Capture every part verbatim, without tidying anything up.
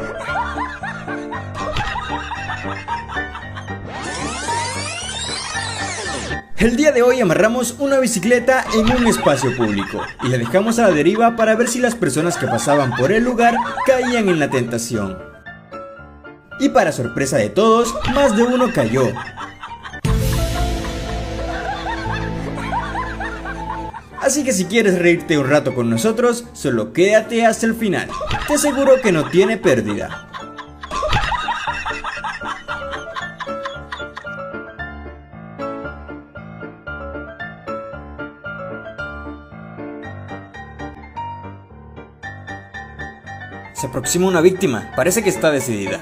El día de hoy amarramos una bicicleta en un espacio público y la dejamos a la deriva para ver si las personas que pasaban por el lugar caían en la tentación. Y para sorpresa de todos, más de uno cayó. Así que si quieres reírte un rato con nosotros, solo quédate hasta el final. Te aseguro que no tiene pérdida. Se aproxima una víctima, parece que está decidida.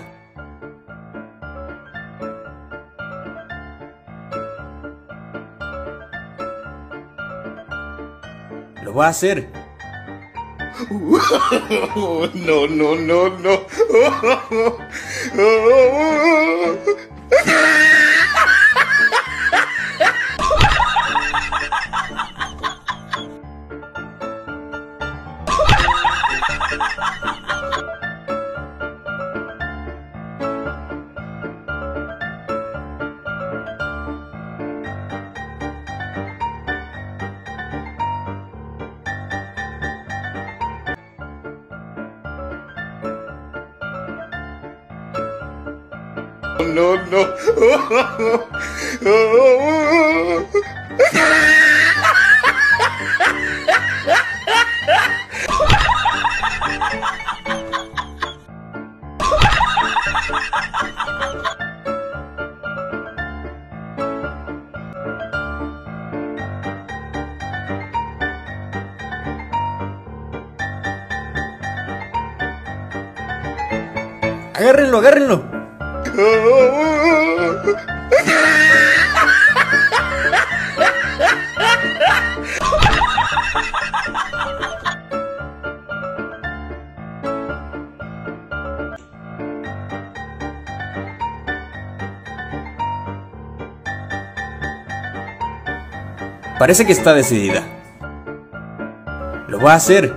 Lo va a hacer. No, no, no, no. No, no. Agárrenlo, agárrenlo. Parece que está decidida. Lo va a hacer.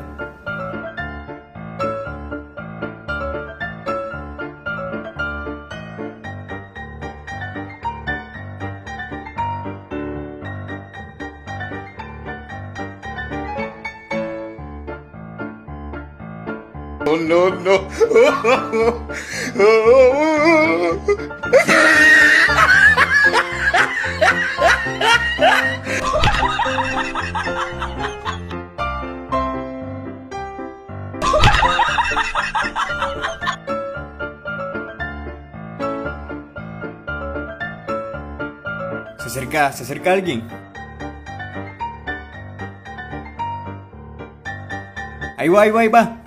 No, no, no. Se acerca, se acerca alguien. Ahí va, ahí va, ahí va.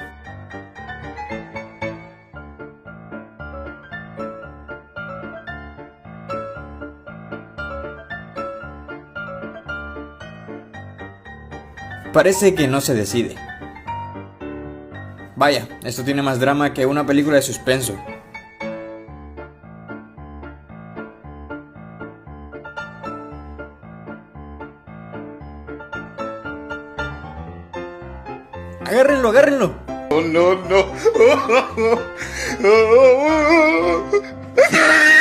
Parece que no se decide. Vaya, esto tiene más drama que una película de suspenso. Agárrenlo, agárrenlo. No, no, no.